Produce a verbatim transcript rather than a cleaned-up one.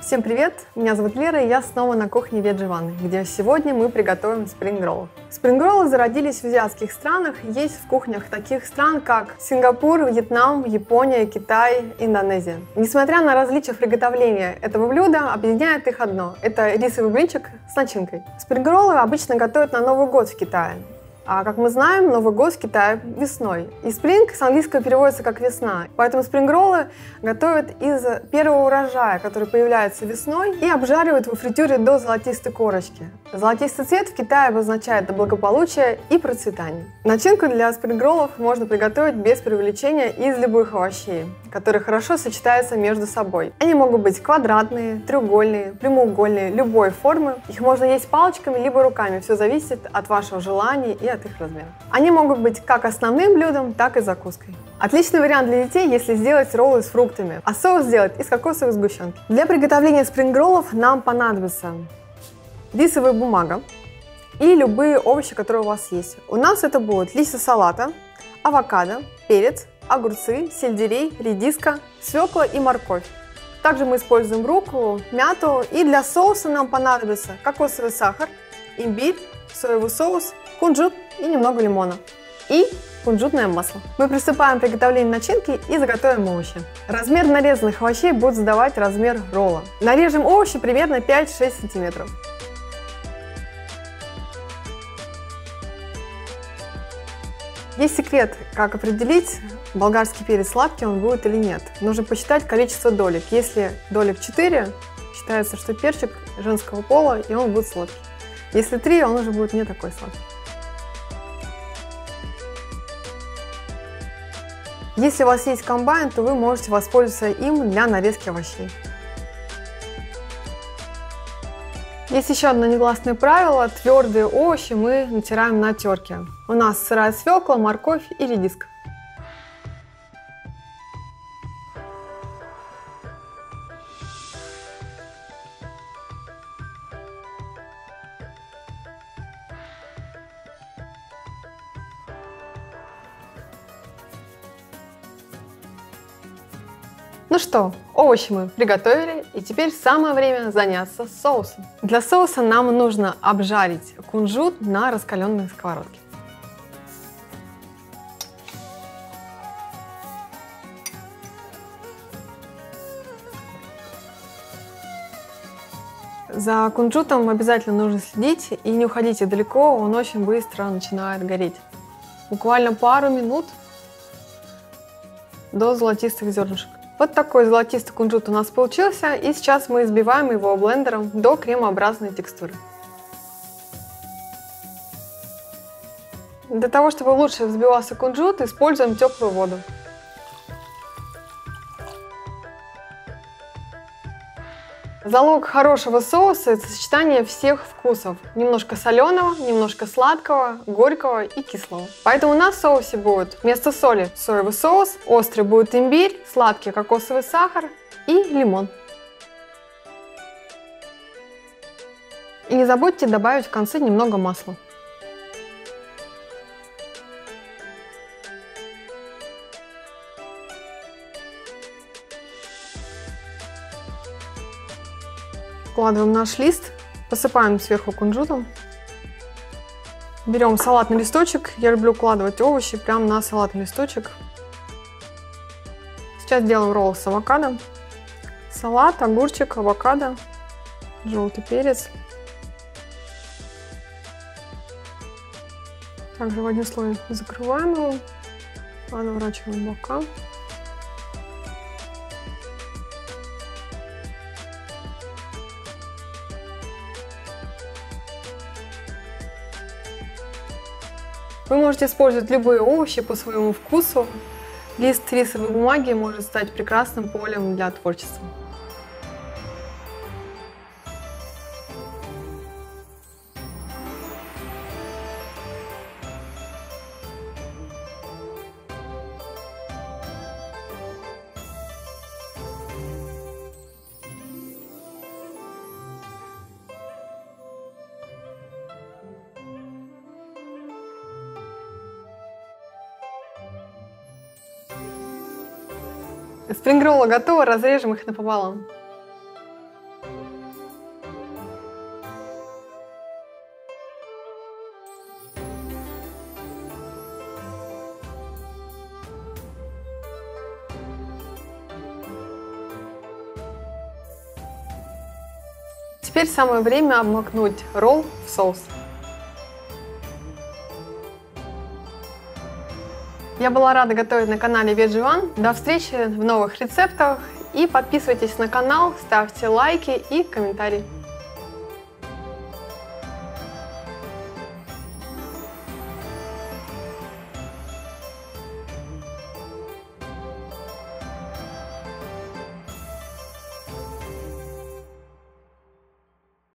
Всем привет! Меня зовут Лера, и я снова на кухне Veggie One, где сегодня мы приготовим спрингроллы. Спрингроллы зародились в азиатских странах, есть в кухнях таких стран, как Сингапур, Вьетнам, Япония, Китай, Индонезия. Несмотря на различия в приготовлении этого блюда, объединяет их одно – это рисовый блинчик с начинкой. Спрингроллы обычно готовят на Новый год в Китае. А как мы знаем, Новый год в Китае весной. И спринг с английского переводится как весна. Поэтому спрингроллы готовят из первого урожая, который появляется весной, и обжаривают во фритюре до золотистой корочки. Золотистый цвет в Китае обозначает благополучие и процветание. Начинку для спрингроллов можно приготовить без преувеличения из любых овощей, которые хорошо сочетаются между собой. Они могут быть квадратные, треугольные, прямоугольные, любой формы. Их можно есть палочками либо руками, все зависит от вашего желания и от их размера. Они могут быть как основным блюдом, так и закуской. Отличный вариант для детей, если сделать роллы с фруктами, а соус сделать из кокосовой сгущенки. Для приготовления спрингроллов нам понадобится рисовая бумага и любые овощи, которые у вас есть. У нас это будут листья салата, авокадо, перец, огурцы, сельдерей, редиска, свекла и морковь. Также мы используем рукколу, мяту, и для соуса нам понадобится кокосовый сахар, имбирь, соевый соус, кунжут и немного лимона. И кунжутное масло. Мы приступаем к приготовлению начинки и заготовим овощи. Размер нарезанных овощей будет задавать размер ролла. Нарежем овощи примерно пять-шесть сантиметров. Есть секрет, как определить, болгарский перец сладкий он будет или нет. Нужно посчитать количество долек. Если долек четыре, считается, что перчик женского пола, и он будет сладкий. Если три, он уже будет не такой сладкий. Если у вас есть комбайн, то вы можете воспользоваться им для нарезки овощей. Есть еще одно негласное правило. Твердые овощи мы натираем на терке. У нас сырая свекла, морковь и редиска. Ну что, овощи мы приготовили, и теперь самое время заняться соусом. Для соуса нам нужно обжарить кунжут на раскаленной сковородке. За кунжутом обязательно нужно следить и не уходите далеко, он очень быстро начинает гореть. Буквально пару минут до золотистых зернышек. Вот такой золотистый кунжут у нас получился, и сейчас мы взбиваем его блендером до кремообразной текстуры. Для того, чтобы лучше взбивался кунжут, используем теплую воду. Залог хорошего соуса – это сочетание всех вкусов. Немножко соленого, немножко сладкого, горького и кислого. Поэтому у нас в соусе будет вместо соли соевый соус, острый будет имбирь, сладкий кокосовый сахар и лимон. И не забудьте добавить в конце немного масла. Вкладываем наш лист, посыпаем сверху кунжутом. Берем салатный листочек. Я люблю укладывать овощи прямо на салатный листочек. Сейчас делаем ролл с авокадо. Салат, огурчик, авокадо, желтый перец. Также в один слой закрываем его, подворачиваем бока. Вы можете использовать любые овощи по своему вкусу. Лист рисовой бумаги может стать прекрасным полем для творчества. Спрингроллы готовы, разрежем их напополам. Теперь самое время обмакнуть ролл в соус. Я была рада готовить на канале Veggie One. До встречи в новых рецептах. И подписывайтесь на канал, ставьте лайки и комментарии.